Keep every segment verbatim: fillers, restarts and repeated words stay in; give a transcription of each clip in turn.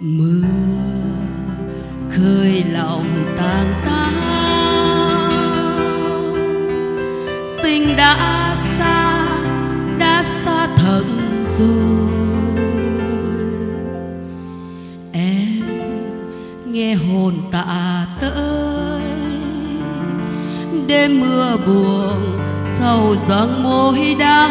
Mưa khơi lòng tang tao, tình đã xa, đã xa thật rồi. Em nghe hồn tạ tới, đêm mưa buồn sầu giăng môi đá.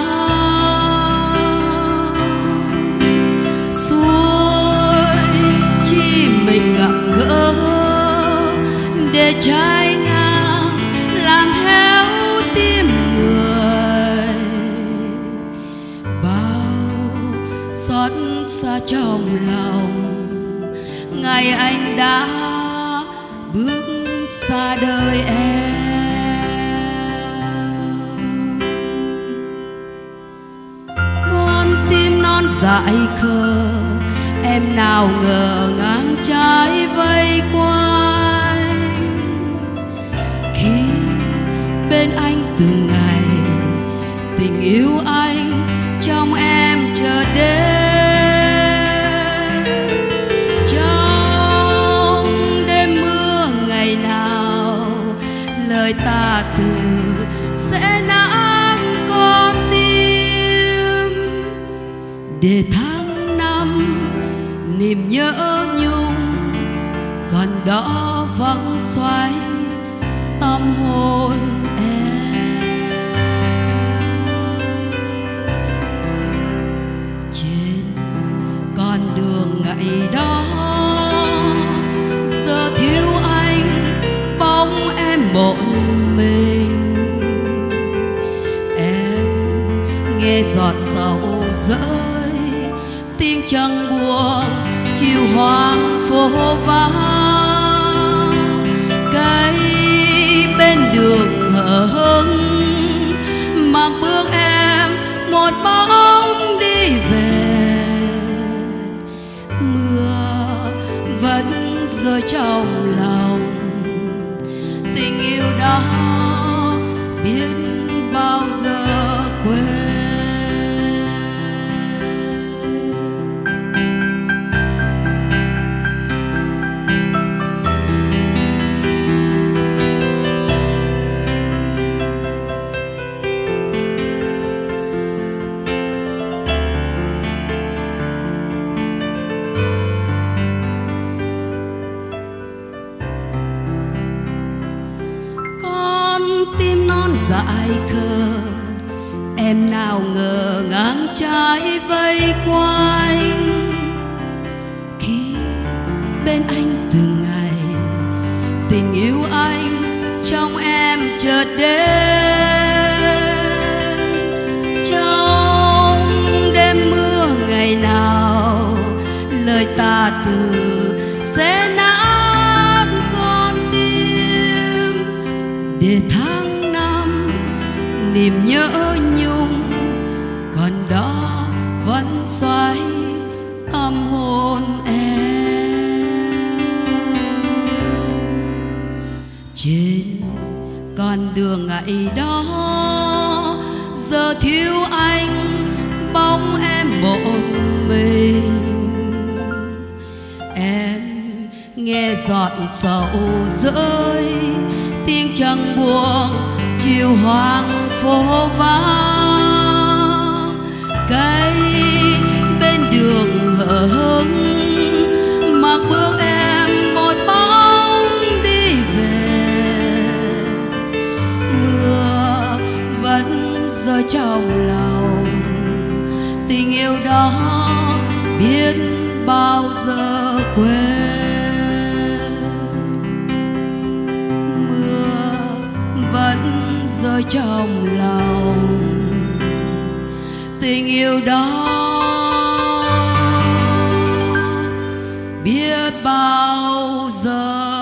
Mình gặp gỡ để trái ngang làm héo tim người, bao xót xa trong lòng ngày anh đã bước xa đời em. Con tim non dại khờ, em nào ngờ ngang trái vây quanh. Khi bên anh từng ngày, tình yêu anh trong em chợt đến. Trong đêm mưa ngày nào, lời ta từ sẽ nát con tim. Để tháng năm niềm nhớ nhung còn đó vắng xoáy tâm hồn em. Trên con đường ngày đó giờ thiếu anh, bóng em một mình. Em nghe giọt sầu rơi, tiếng trăng buồn chiều hoang phố vắng. Cây bên đường hờ hững mặc bước em một bóng đi về. Mưa vẫn rơi trong lòng, tình yêu đó biết bao giờ quên. Tim non dại khờ, em nào ngờ ngang trái vây quanh. Khi bên anh từng ngày, tình yêu anh trong em chợt đến. Trong đêm mưa ngày nào, lời ta từ sẽ nát con tim. Để tháng niềm nhớ nhung còn đó vẫn xoáy tâm hồn em. Trên con đường ngày đó giờ thiếu anh, bóng em một mình. Em nghe giọt sầu rơi, tiếng trăng buồn chiều hoang phố vắng. Cây bên đường hờ hững mặc bước em một bóng đi về. Mưa vẫn rơi trong lòng, tình yêu đó biết bao giờ quên. Mưa vẫn rơi trong lòng, tình yêu đó biết bao giờ